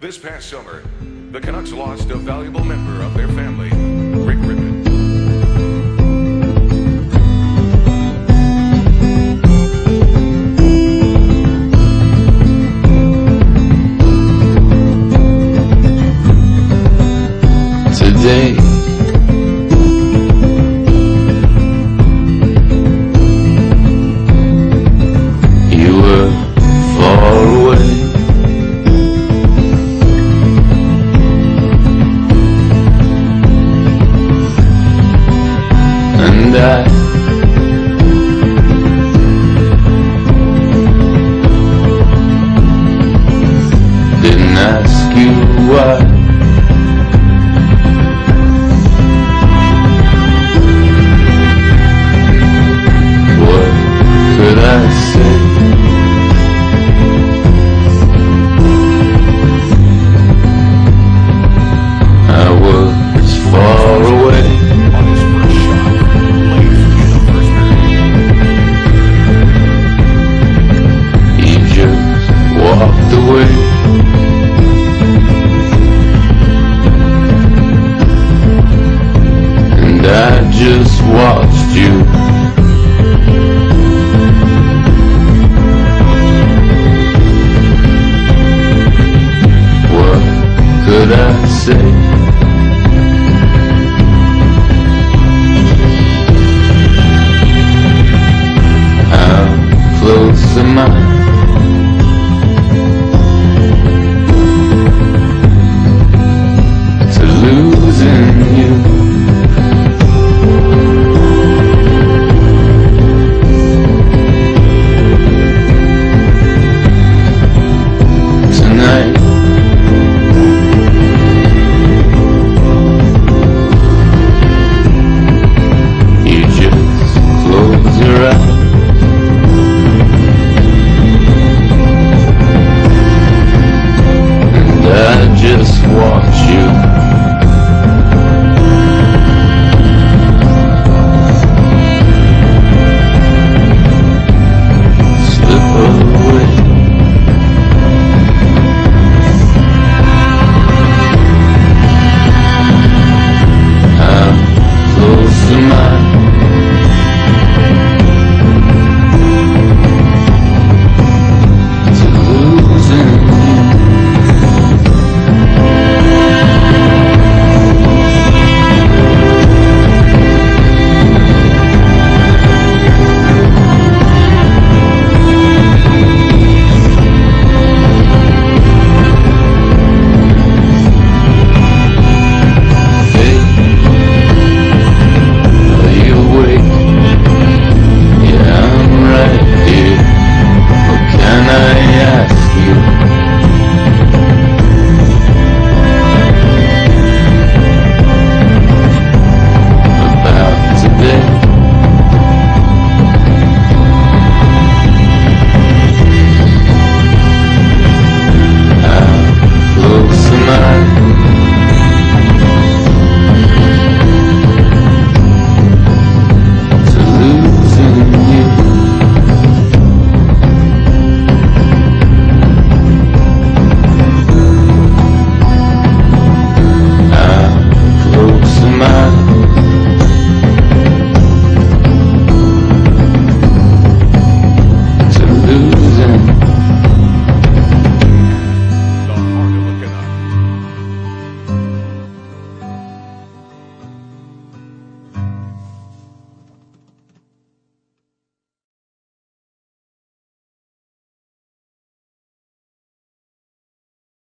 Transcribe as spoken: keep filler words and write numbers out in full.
This past summer, the Canucks lost a valuable member of their family, Rick Rippon. Today, you were far away, and I didn't ask you why. Could I say I was far away On his first shot, late in the first period. he just walked away, and I just watched you. Could I say